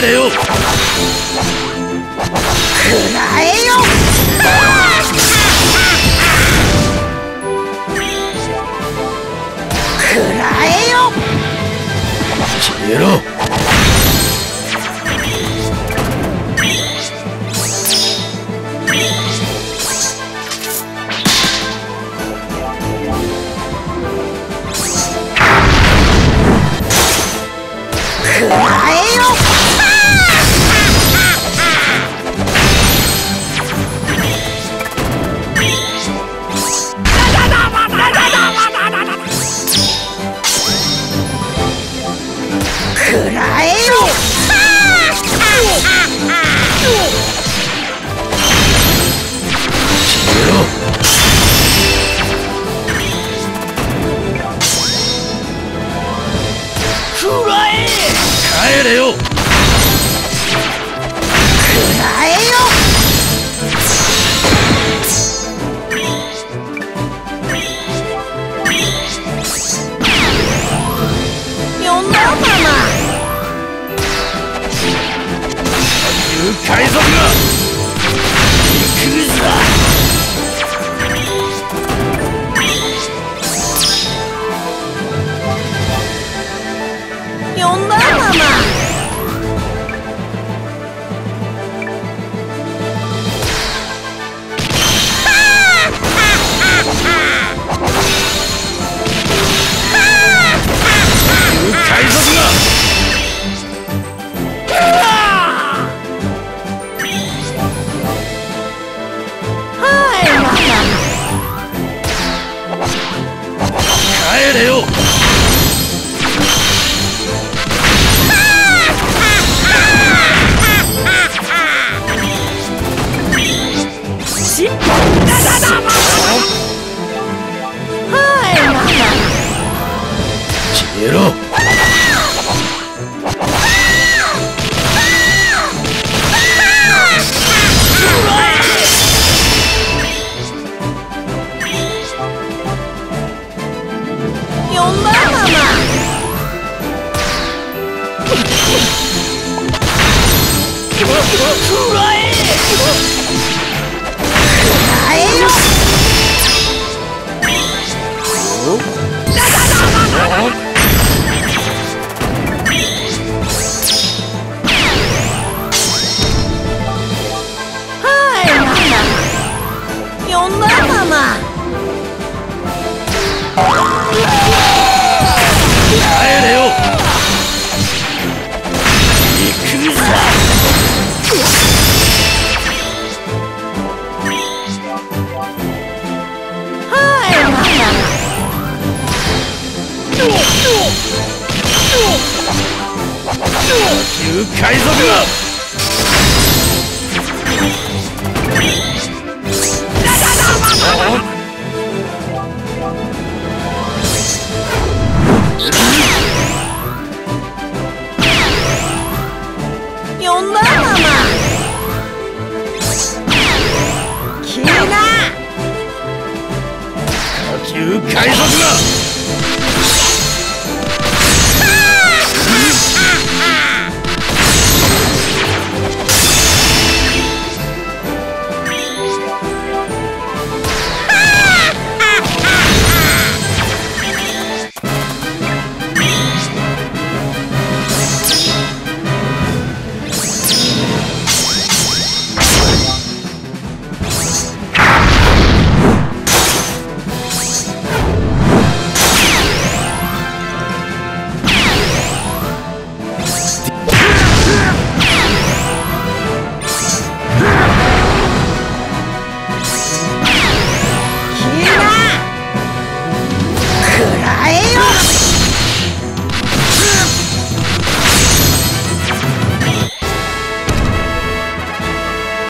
れよ。 食らえよ。食らえよ。 消えろ。 食らえよ。食らえよ。 消えろ。 食らえ。 帰れよ。 食らえよ。呼んだママ。 海賊が行くぞ。 呼んだママ。 海賊がはいママ。 帰れよ。 はいママ。 消えろ。 呼んだママ。食らえ。食らえよ。はいママ。呼んだママ。 帰れよ。行くぞ。 はいママ。 海賊が呼んだママ。キーナ。 下級海賊が